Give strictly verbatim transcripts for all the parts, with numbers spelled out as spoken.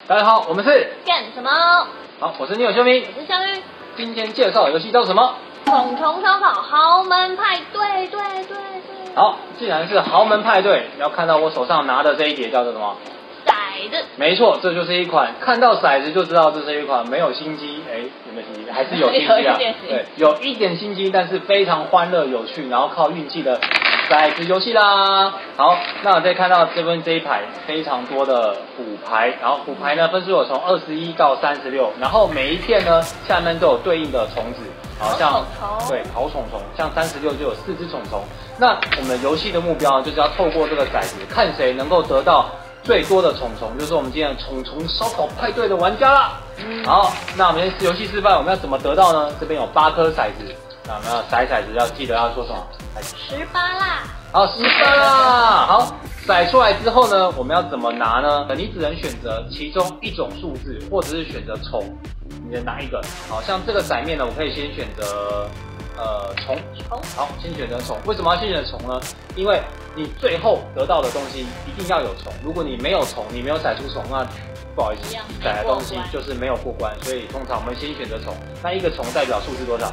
大家好，我们是干什么？ 好，我是尼尔修明， 我是香玉。 今天介绍的游戏叫什么？ 虫虫烧烤豪门派对，对对对。 好，既然是豪门派对，要看到我手上拿的这一叠叫做什么？ 骰子。 没错，这就是一款看到骰子就知道这是一款没有心机，哎，有没有心机？还是有心机啊？ 有一点心机对，有一点心机，但是非常欢乐有趣，然后靠运气的骰子游戏啦。好，那我再看到这边这一排非常多的虎牌，然后虎牌呢分数有从二十一到三十六，然后每一片呢下面都有对应的虫子，好像好虫虫对好虫虫，像三十六就有四只虫虫。那我们游戏的目标就是要透过这个骰子，看谁能够得到最多的虫虫，就是我们今天的虫虫烧烤派对的玩家啦。嗯、好，那我们游戏示范我们要怎么得到呢？这边有八颗骰子，那我们要骰骰子要记得要说什么？ 十八啦。 好，十八啦。好，骰出来之后呢，我们要怎么拿呢？你只能选择其中一种数字，或者是选择虫，你能拿一个。好像这个骰面呢，我可以先选择呃虫。 虫。 好，先选择虫。为什么要先选择虫呢？因为你最后得到的东西一定要有虫。如果你没有虫，你没有骰出虫，那不好意思，骰的东西就是没有过关。所以通常我们先选择虫。那一个虫代表数字多少？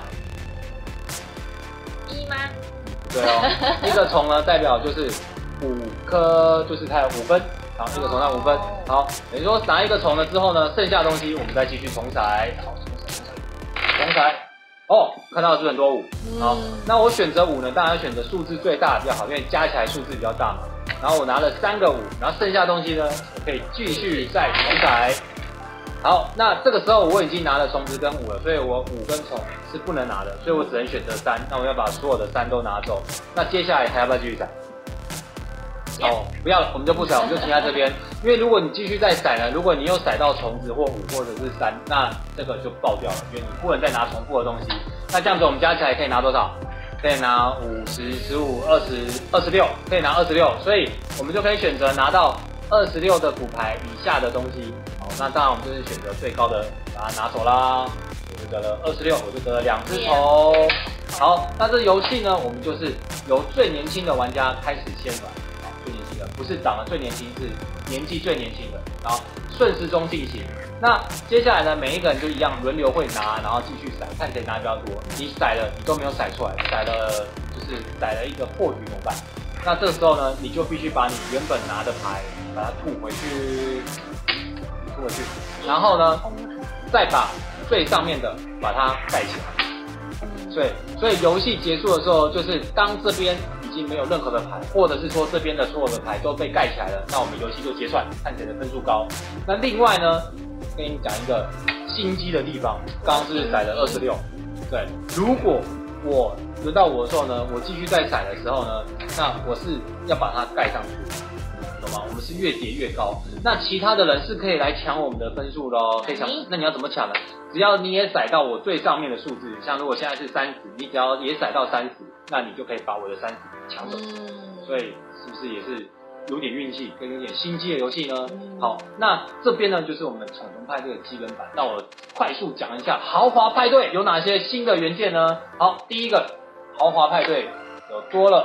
一吗？ 对哦，一个虫呢代表就是五颗，就是它有五分。好，一个虫它五分。好，等于说拿一个虫了之后呢，剩下的东西我们再继续重骰。好，重骰，重骰，重骰。哦，看到的是很多五。好，那我选择五呢，当然选择数字最大的比较好，因为加起来数字比较大嘛。然后我拿了三个五，然后剩下的东西呢，我可以继续再重骰。好，那这个时候我已经拿了虫子跟五了，所以我五跟虫是不能拿的，所以我只能选择三。那我要把所有的三都拿走。那接下来还要不要继续骰？哦，不要了，我们就不骰，我们就停在这边。因为如果你继续再骰呢，如果你又骰到虫子或五或者是三，那这个就爆掉了，因为你不能再拿重复的东西。那这样子我们加起来可以拿多少？可以拿五十、十五、二十、二十六，可以拿二十六，所以我们就可以选择拿到二十六的骨牌以下的东西。好，那当然我们就是选择最高的，把它拿走啦。我就得了二十六，我就得了两只虫。好，那这游戏呢，我们就是由最年轻的玩家开始先玩。最年轻的不是长得最年轻，是年纪最年轻的，然后顺时钟进行。那接下来呢，每一个人就一样轮流会拿，然后继续骰，看谁拿比较多。你骰了，你都没有骰出来，骰了就是骰了一个破局怎么办？那这个时候呢，你就必须把你原本拿的牌把它吐回去，吐回去，然后呢，再把最上面的把它盖起来。所以，所以游戏结束的时候，就是当这边已经没有任何的牌，或者是说这边的所有的牌都被盖起来了，那我们游戏就结算，看谁的分数高。那另外呢，跟你讲一个心机的地方，刚刚是不是骰了二十六？对，如果我轮到我的时候呢，我继续再骰的时候呢，那我是要把它盖上去，懂吗？我们是越叠越高，那其他的人是可以来抢我们的分数咯，可以抢。那你要怎么抢呢？只要你也骰到我最上面的数字，像如果现在是三十，你只要也骰到三十，那你就可以把我的三十抢走。 嗯， 所以是不是也是有点运气跟有点心机的游戏呢？嗯、好，那这边呢就是我们虫虫派对的基本版。那我快速讲一下豪华派对有哪些新的元件呢？好，第一个豪华派对有多了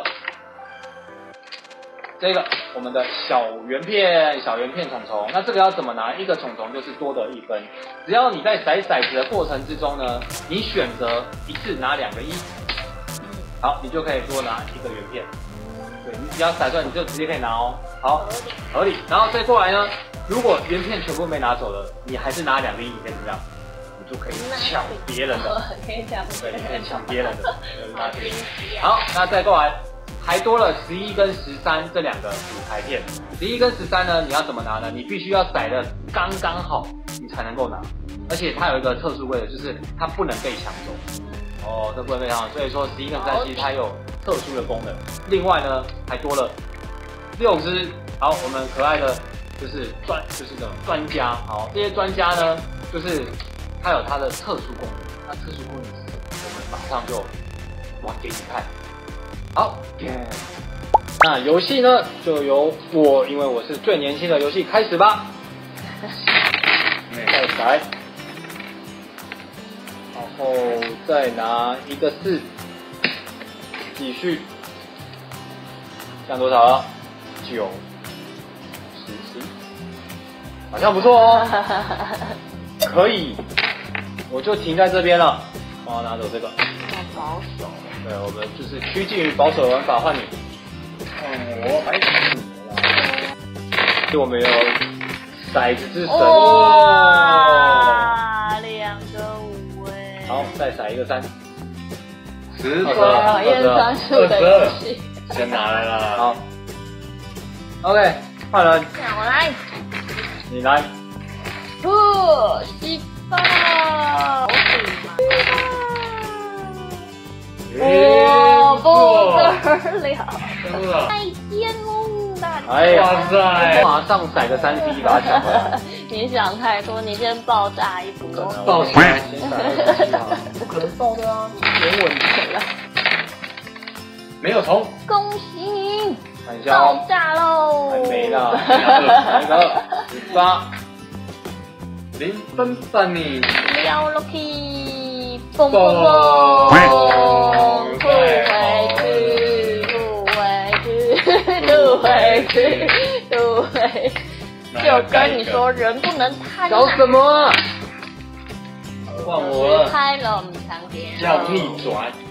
这个我们的小圆片，小圆片虫虫，那这个要怎么拿？一个虫虫就是多得一分。只要你在骰骰子的过程之中呢，你选择一次拿两个一，好，你就可以多拿一个圆片。对，你只要骰出来，你就直接可以拿哦。好，合理。然后再过来呢，如果圆片全部没拿走了，你还是拿两个一，你可以怎么样？你就可以抢别人的， 可以抢， 对，你可以抢别人的。好，那再过来。还多了十一跟十三这两个主牌片，十一跟十三呢，你要怎么拿呢？你必须要骰的刚刚好，你才能够拿。而且它有一个特殊规则，就是它不能被抢走。哦，这不能被抢走，所以说十一跟十三其实它有特殊的功能。另外呢，还多了六只，好，我们可爱的就是专，就是这种专家。好，这些专家呢，就是它有它的特殊功能。那特殊功能是什么？我们马上就玩给你看。好， yeah. 那游戏呢就由我，因为我是最年轻的游戏开始吧。再骰，然后再拿一个四，继续，这样多少了？九、十、十一。 好像不错哦，可以，我就停在这边了。帮我拿走这个。 好保守。 对，我们就是趋近于保守的玩法，换你。嗯，我还是我们有骰子之神。 哇，两个五哎。 好，再骰一个三。 十二考验专属的游戏。 先拿来了。 好。OK， 换人。 那我来。 你来。 不，西巴。我我不得了，太羡慕了！ 哎呀，哇塞，马上甩个三 C 把它抢回来。 你想太多，你先爆炸一波。 爆起来，先甩二十七好了。不可能爆的啊，原稳的。没有虫。 恭喜你！ 看一下哦。 爆炸喽！ 还没啦，一个十八，零分半你。 要 Lucky， 蹦蹦蹦，吐回去，吐回去，吐回去，吐回去。就跟你说，人不能贪婪。 搞什么？换我了。 开了，我们三点。 要逆转。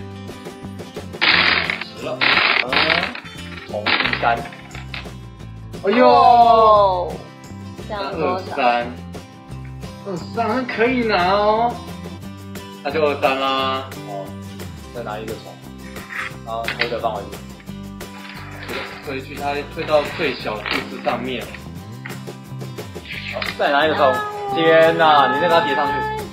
十了。 嗯，红第三。 哎呦， 这样多少？ 三。二三可以拿哦，那就二三啦。 哦，再拿一个虫，然后推着放回去。 推去它推到最小数字上面。 好，再拿一个虫。天哪，你再给它叠上去。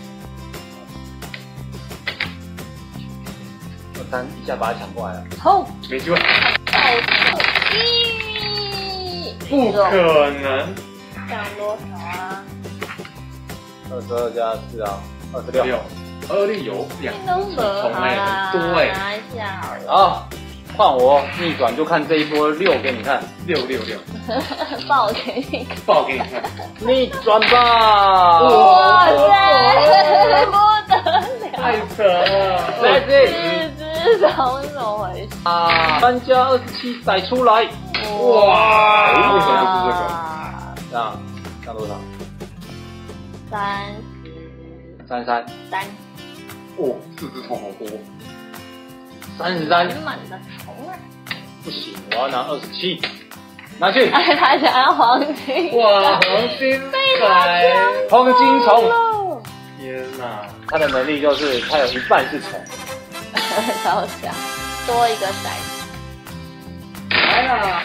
二三一下把它抢过来了。 好， 没机会。 一， 不可能。 这样多少啊？ 二十二加四啊，二十六。 二六有两只虫哎，很多哎。 拿一下好了。 好，换我逆转，就看这一波六给你看。 六六六， 爆给你看， 爆给你看。 逆转吧！ 哇塞，不得了！ 太扯了！ 来这四只虫怎么回事？ 啊，三加二十七甩出来。 哇！为什么是这个？ 这样，这样多少？ 三十三十三。 三。 哦，四只虫好多。 三十三。 满满的虫啊！ 不行，我要拿二十七，拿去。 哎，他想要黄金。 哇，黄金仔， 黄金虫。 天哪！ 他的能力就是他有一半是虫。 超强，多一个骰子。 来啦！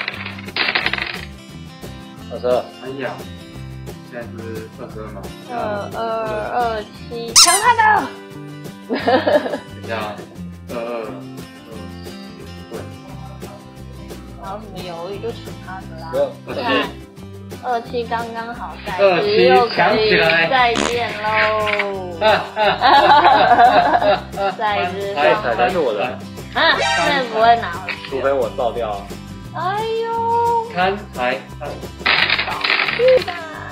二十二。 哎呀，现在是二十二吗？ 二二二七，抢他的！ 等一下，二二二对。 然后什么犹豫就抢他的啦。 二七。 二七刚刚好在， 二七抢起来， 再见喽！再一只彩彩才是我的。 啊，那不会拿回去， 除非我爆掉。 哎呦， 贪财贪。 去吧，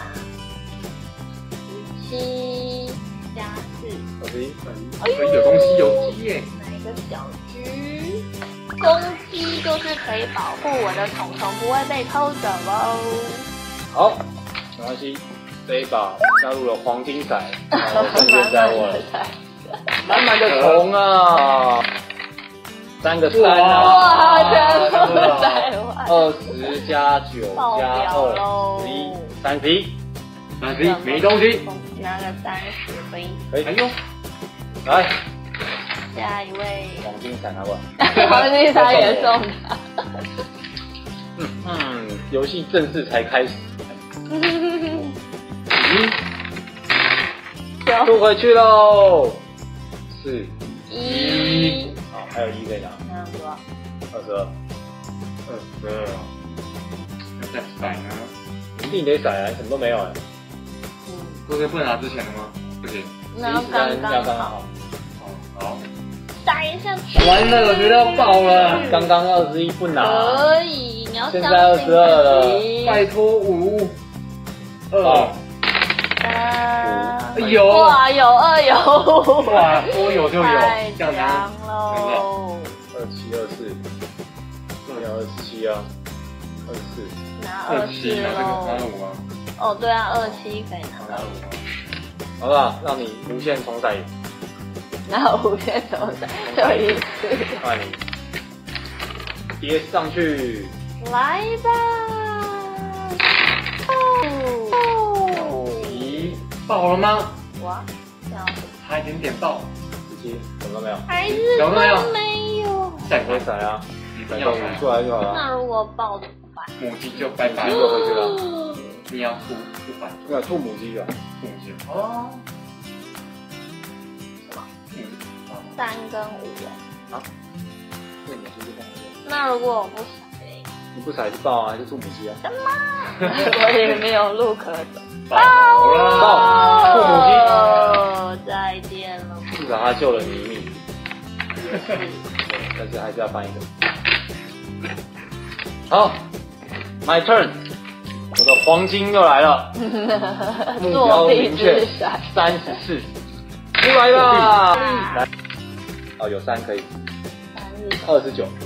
十七加四， 二十一。 哎，有东西有鸡耶！ 哪一个小鸡？公鸡就是可以保护我的虫虫不会被偷走哦。 好，没关系，这一把加入了黄金骰，瞬间在我满满的虫啊，三个三啊， 哇，全部在外， 二十加九加二，十一，三十一， 三十一没东西， 拿个三十飞， 可以， 哎呦， 来， 下一位， 黄金骰拿过来， 黄金他也送他， 嗯嗯，游戏正式才开始。吐回去喽，四一， 好，还有一可以拿， 那多少？ 二十二， 二十二，要再甩呢？ 一定得骰啊，什么都没有哎。 嗯， 不是不能拿之前的吗？不行， 那刚刚好， 好， 打一下， 完了，我觉得要爆了， 刚刚二十一不拿， 可以，你要现在二十二了， 拜托五。二， 啊， 有哇，有二有， 哇，多有就有， 太这样强喽！ 二七二四，二幺二十七啊，二四， 拿二七二四拿这个拿喽， 五啊， 哦，对啊，二七可以拿到。 好不好？让你无限重载。 然后无限重载，就一次。 换你叠上去。 来吧。 哦，咦，爆了吗？ 哇，这样子。 差一点点爆。 十七，什么都没有。 还是有没有？ 没有。 再可以甩啊， 你要甩出来就好了。 那如果爆怎么办？ 母鸡就拜拜就回去了。 你要吐吐反没有吐母鸡的。 吐母鸡。哦。 什么？ 嗯。 三跟五啊？那你是这样。 那如果我不甩？ 你不甩就爆啊，还是吐母鸡啊？ 什么？我也没有路可走。 爆了！ 爆！吐母鸡。 哦，再见了。 至少他救了你一命。但是还是要翻一个。好 ，My turn。我的黄金又来了。目标明确，三十四。出来吧！来。哦，有三可以。二十九。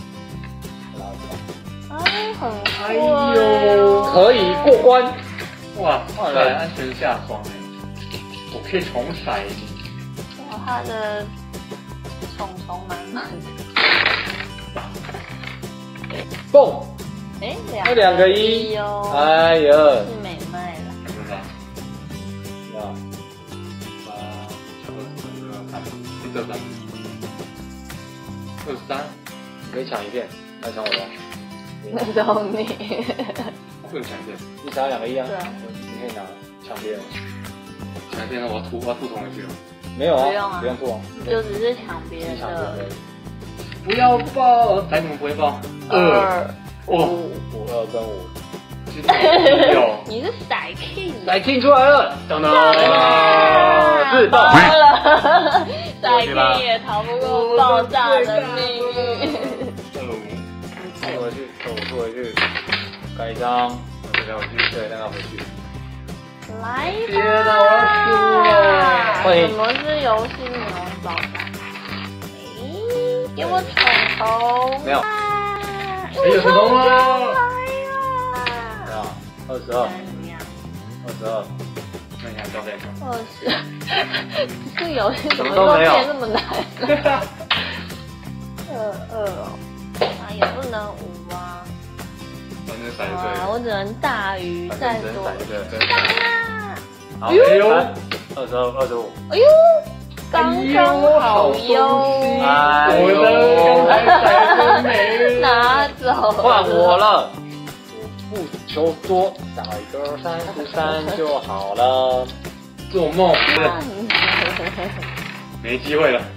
哎，很哎呦， 可以过关。 哇，换来安全下装哎，我可以重骰。 哇，他的虫虫满满的。 蹦！ 哎， 有两个一哦。 哎呀， 是美卖了。 真的。 哇， 啊，差不多，看，第二张，二十三， 你可以抢一片，来抢我的。 那种你。 不能抢一片。 你抢两个一啊？ 对啊。 你可以拿抢别人。 抢一片，我要吐，我要吐同回去了。 没有啊， 不用啊， 不用吐啊， 就只是抢别人的。 不要爆，仔怎么不会爆？ 二五五二跟五。 有。 你是骰 king。 骰 king 出来了，等等。自爆了。骰 king 也逃不过爆炸的命运。 吐回去，吐吐回去，盖一张，再回去，对，再拿回去。 来吧！ 天哪，我要输了！ 欢迎。 什么是游戏内容爆炸？诶，给我宠虫。 没有。 哎， 有宠虫了！ 没有，二十二。二十二。 那你还交代一个？ 二十。这个游戏怎么都没有变这么难？二二哦。啊，也不能五啊！哇，我只能大于再多三啊！ 好，哎呦，二十二、二十五。 哎呦，刚刚好哟！ 哎呦， 我的刚才没拿走， 换我了。不求多，打一个三十三就好了。 做梦，没机会了。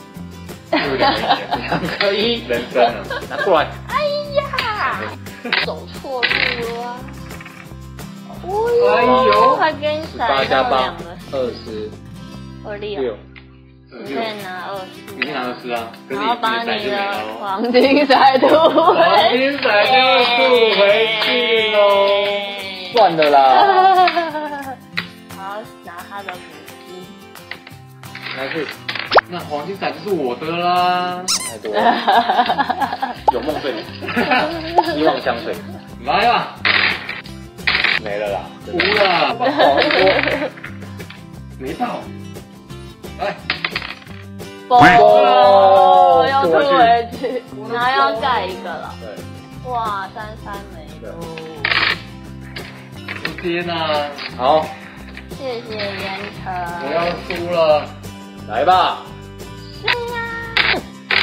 两个一， 人生啊！ 拿过来。 哎呀，走错路了。 哎呦， 还跟你八加八，二十二六。你可以拿二十。 你可以拿二十啊， 然后把你的黄金骰吐回。 黄金骰就吐回去喽。 算了啦。 好，拿他的母鸡。 拿去。 那黄金骰就是我的啦。 太多了。有梦最美，希望相随。 来吧。 没了啦。 无了。 爆一波。 没爆。来。 哦，要吐回去，然后要盖一个了。对。哇，三三没有。 天哪！ 好。 谢谢烟尘。 我要输了。 来吧。 是啊。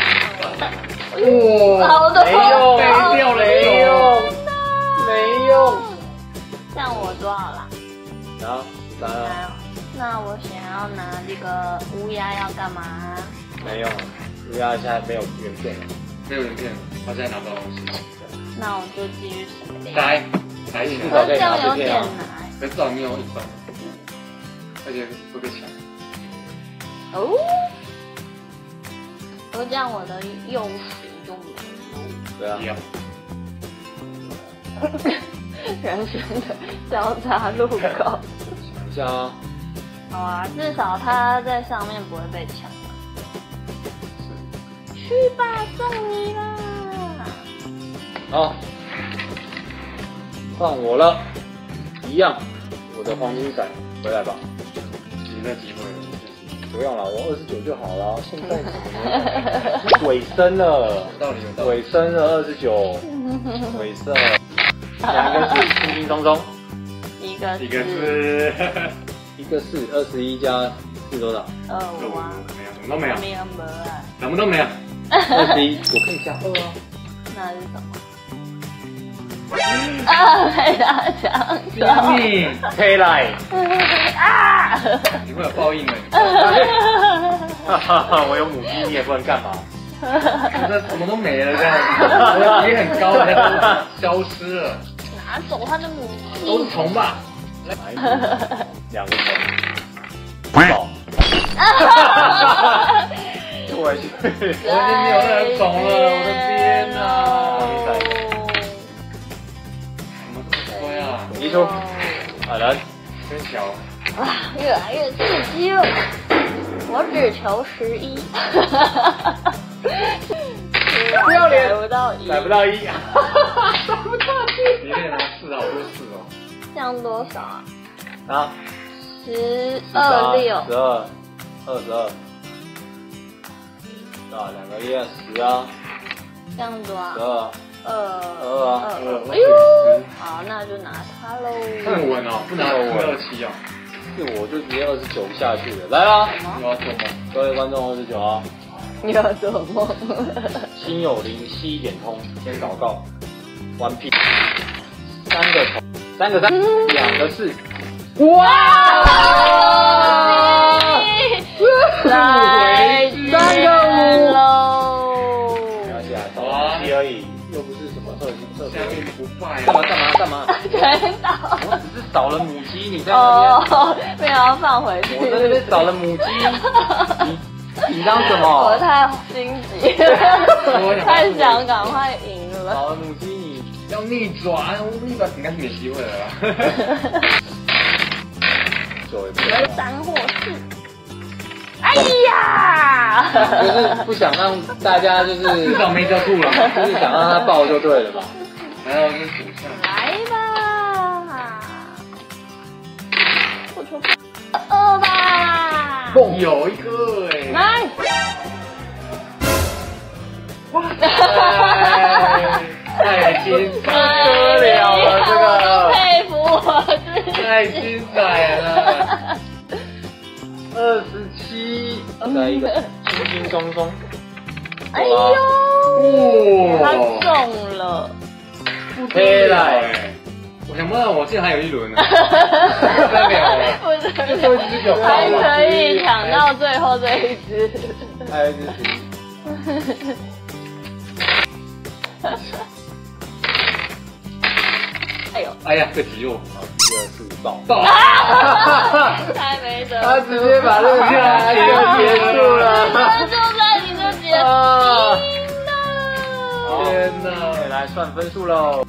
哇， 好多没用，没掉了， 没用，没用。 这样我多少啦？ 然后三了。 那我想要拿这个乌鸦要干嘛？ 没用，乌鸦现在没有原片了， 没有原片了，他现在拿不到东西。 那我就继续省来，来一至可是这少可以拿样有点这片啊。 难。 可至少你有一分，而且会被抢。 哦，我这样我的幼鼠就没有。 对啊。 一样。 人生的交叉路口。 想一下啊。 好啊，至少它在上面不会被抢。去吧，送你啦！ 好，换我了，一样， 我的黄金伞回来吧。 你那机会， 不用了，我二十九就好了。现在怎么尾声了？ 有道理有道理。 尾声了，二十九，尾声了。两个是轻轻松松， 一个一个是一个是二十一加是多少？ 二五啊， 没有，什么都没有， 没有没啊， 什么都没有。 二十一，我可以加二啊。 那是什么？啊，被他抢走！ 你黑来， 啊！ 你会有报应的。 哈哈哈，我有母鸡，你也不能干嘛。 这什么都没了，这样子，也很高，人家都消失了。 拿走他的母鸡。 都是虫吧？ 两个虫。走。回去。 我已经没有那个虫了，我的天哪！怎么这么衰啊？ 移出。好人。 真小。 哇，越来越刺激了。我只求十一。 不要脸， 逮不到一， 逮不到一，逮不到一。你可以拿四啊，我就四哦。 这样多少啊？ 啊， 十二六， 十二，二十二，啊，两个一十啊， 这样多啊？ 十二， 二二啊， 二，哎呦，好，那就拿它喽。 很稳哦，不拿五二七哦。 是我就直接二十九下去了，来啦！ 我要做梦， 各位观众二十九啊！ 你要做梦？ 心有灵犀一点通，先祷告，完毕。三个虫，三个三，两个四，哇！ 来三个五喽！ 没关系啊，少武器而已，又不是什么特级特下面不败。 干嘛干嘛干嘛？ 全倒。 我只是少了母鸡，你在那边。 哦，没有要放回去。 我在那边少了母鸡，你紧张什么？ 我太心急了，太想赶快赢了。 少了母鸡，你要逆转，逆转应该是没机会了啦。 九也不三或四。哎呀！ 就是不想让大家就是至少没交吐了， 就是想让他爆就对了嘛。 还有是主项。 来吧，不出二吧。 蹦有一个哎。 来。 哇塞！太精彩得了了，这个佩服我自己。 太精彩了。 二十七，再一个轻轻松松。 哎呦，他哇！ 中了。 黑来， 我想不到我竟然还有一轮呢。三秒了。 不是， 最后一只有还可以抢到最后这一只。 还有一只鸡。 哎呦！ 哎呀，这集哦， 一二四爆爆！ 太没得， 他直接把这个下一个结束了。 就在你就结束了。 天哪！来算分数喽。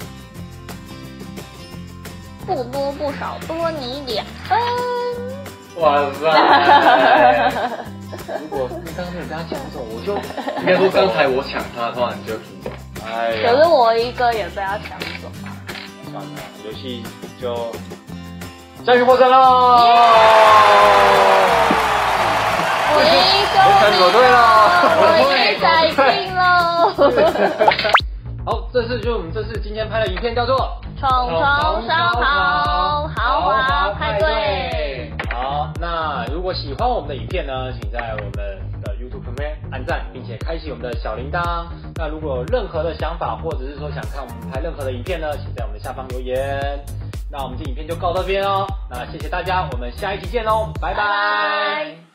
不多不少，多你两分。 哇塞！ 如果你刚刚没有跟他抢走，我就应该说刚才我抢他的话，你就输了。 哎呀， 可是我一个也被他抢走。 算了，游戏就下去获胜喽！ 我一个我对了， 我一改进喽。 好，这次就我们这次今天拍的影片叫做 《虫虫烧烤豪华派对》。 好，那如果喜欢我们的影片呢，请在我们的 YouTube 旁边按赞，并且开启我们的小铃铛。那如果有任何的想法，或者是说想看我们拍任何的影片呢，请在我们的下方留言。那我们这影片就告到这边哦。那谢谢大家，我们下一期见喽，拜拜。